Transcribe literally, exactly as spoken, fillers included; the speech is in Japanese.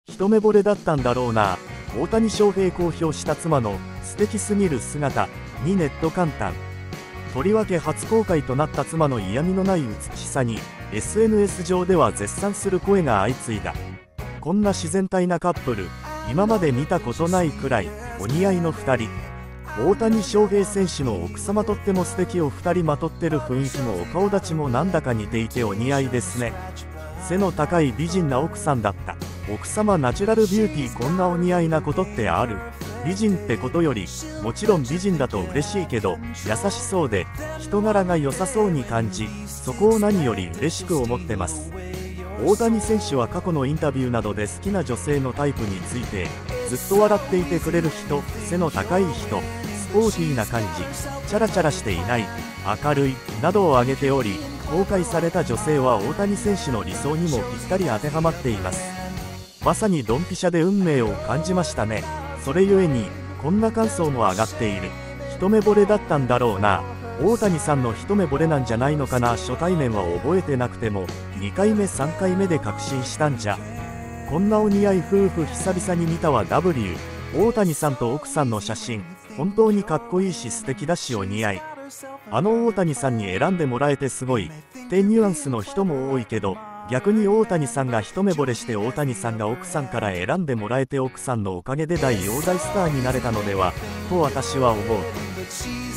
一目惚れだったんだろうな。大谷翔平公表した妻の素敵すぎる姿にネット感嘆。とりわけ初公開となった妻の嫌味のない美しさに エスエヌエス 上では絶賛する声が相次いだ。こんな自然体なカップル今まで見たことないくらいお似合いのふたり。大谷翔平選手の奥様とっても素敵お二人まとってる雰囲気もお顔立ちもなんだか似ていてお似合いですね。背の高い美人な奥さんだった。奥様ナチュラルビューティーこんなお似合いなことってある？美人ってことよりもちろん美人だと嬉しいけど優しそうで人柄が良さそうに感じそこを何より嬉しく思ってます。大谷選手は過去のインタビューなどで好きな女性のタイプについてずっと笑っていてくれる人、背の高い人、スポーティーな感じ、チャラチャラしていない、明るいなどを挙げており公開された女性は大谷選手の理想にもぴったり当てはまっています。まさにドンピシャで運命を感じましたね。それゆえにこんな感想も上がっている。一目惚れだったんだろうな。大谷さんの一目惚れなんじゃないのかな。初対面は覚えてなくてもにかいめさんかいめで確信したんじゃ。こんなお似合い夫婦久々に見たわ。 ダブリュー 大谷さんと奥さんの写真本当にかっこいいし素敵だしお似合い。あの大谷さんに選んでもらえてすごいってニュアンスの人も多いけど逆に大谷さんが一目惚れして大谷さんが奥さんから選んでもらえて奥さんのおかげで大大大スターになれたのではと私は思う。